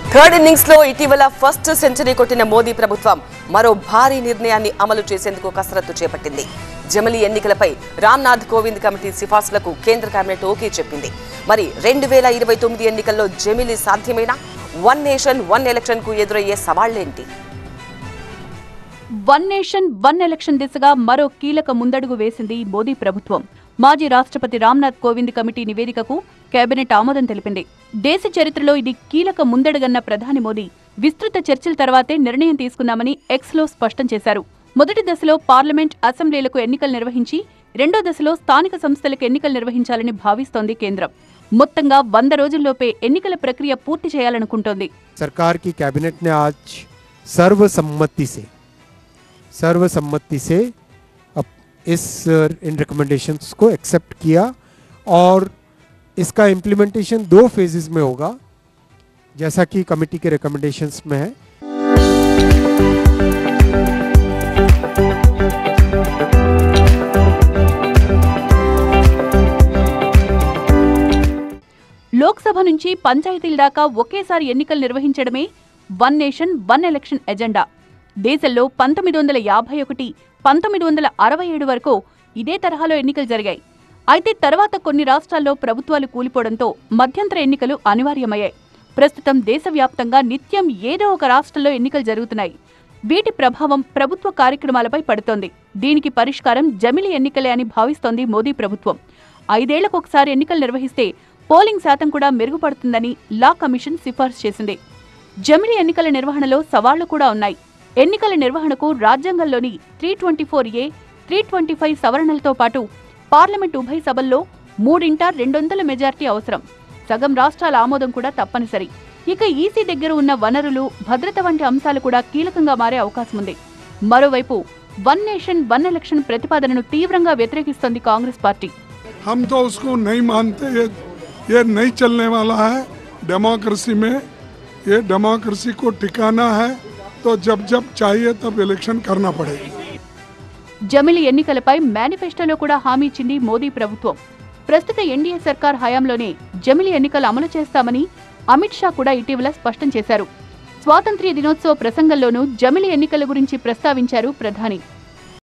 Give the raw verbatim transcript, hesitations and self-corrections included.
Third innings లో ఇటీవల first century కొట్టిన మోదీ ప్రభుత్వం మరో భారీ నిర్ణయాన్ని అమలు చేసేందుకు కసరత్తు చేపట్టింది. జమిలీ ఎన్నికలపై రామ్నాథ్ కోవింద్ కమిటీ సిఫార్సులకు కేంద్ర కేబినెట్ ఓకే చెప్పింది. మరి రెండు వేల ఇరవై తొమ్మిది ఎన్నికల్లో జమిలీ సాధ్యమేనా? వన్ నేషన్ వన్ ఎలక్షన్ కు ఎదురయ్యే సవాళ్లేంటి? వన్ నేషన్ వన్ ఎలక్షన్ దిశగా మరో కీలక ముందడుగు వేసింది మోదీ ప్రభుత్వం. మాజీ రాష్ట్రపతి రామ్నాథ్ కోవింద్ కమిటీ నివేదికకు కేబినెట్ ఆమోదం తెలిపింది. దేశ చరిత్రలో ఇది కీలక ముందడుగన్న ప్రధాని మోదీ విస్తృత చర్చల తర్వాతే నిర్ణయం తీసుకున్నామని ఎక్స్లో స్పష్టం చేశారు. మొదటి దశలో పార్లమెంట్, అసెంబ్లీలకు ఎన్నికలు నిర్వహించి రెండో దశలో స్థానిక సంస్థలకు ఎన్నికలు నిర్వహించాలని భావిస్తోంది కేంద్రం. మొత్తంగా వంద రోజుల్లోపే ఎన్నికల ప్రక్రియ పూర్తి చేయాలనుకుంటోంది. సర్కార్ కి కేబినెట్ నే ఆజ్ సర్వసమ్మతి से सर्वसम्मति से इस इन रिकमेंडेशंस को एक्सेप्ट किया और इसका इम्प्लीमेंटेशन दो फेजेस में होगा जैसा कि कमेटी के रिकमेंडेशंस में है. లోక్సభ నుంచి పంచాయతీల దాకా ఒకేసారి ఎన్నికలు నిర్వహించడమే one nation one election agenda. దేశంలో పంతొమ్మిది వందల యాభై ఒకటి పంతొమ్మిది వందల అరవై ఏడు వరకు ఇదే తరహాలో ఎన్నికలు జరిగాయి. అయితే తర్వాత కొన్ని రాష్ట్రాల్లో ప్రభుత్వాలు కూలిపోవడంతో మధ్యంతర ఎన్నికలు అనివార్యమయ్యాయి. ప్రస్తుతం దేశవ్యాప్తంగా నిత్యం ఏదో ఒక రాష్ట్రంలో ఎన్నికలు జరుగుతున్నాయి. వీటి ప్రభావం ప్రభుత్వ కార్యక్రమాలపై పడుతోంది. దీనికి పరిష్కారం జమిలీ ఎన్నికలే అని భావిస్తోంది మోదీ ప్రభుత్వం. ఐదేళ్లకొకసారి ఎన్నికలు నిర్వహిస్తే పోలింగ్ శాతం కూడా మెరుగుపడుతుందని లా కమిషన్ సిఫార్సు చేసింది. జమిలీ ఎన్నికల నిర్వహణలో సవాళ్లు కూడా ఉన్నాయి. ఎన్నికల నిర్వహణకు రాజ్యాంగంలోని three twenty four A three twenty five సవరణలతో పాటు పార్లమెంట్ ఉభయ సభల్లో మూడింట రెండొందల మెజార్టీ అవసరం. సగం రాష్ట్రాల ఆమోదం కూడా తప్పనిసరి. ఇక ఈసీ దగ్గర ఉన్న వనరులు, భద్రత వంటి అంశాలు కూడా కీలకంగా మారే అవకాశం ఉంది. మరోవైపు వన్ నేషన్ వన్ ఎలక్షన్ ప్రతిపాదనను తీవ్రంగా వ్యతిరేకిస్తోంది కాంగ్రెస్ పార్టీ. हम तो उसको नहीं मानते, ये ये नहीं चलने वाला है डेमोक्रेसी में. ये डेमोक्रेसी को टिकाना है तो जब जब चाहिए तब इलेक्शन करना पड़ेगा. జమిలీ ఎన్నికలపై మేనిఫెస్టోలో కూడా హామీ ఇచ్చింది మోదీ ప్రభుత్వం. ప్రస్తుత ఎన్డీఏ సర్కార్ హయాంలోనే జమిలీ ఎన్నికలు అమలు చేస్తామని అమిత్ షా కూడా ఇటీవల స్పష్టం చేశారు. స్వాతంత్ర్య దినోత్సవ ప్రసంగంలోనూ జమిలీ ఎన్నికల గురించి ప్రస్తావించారు ప్రధాని.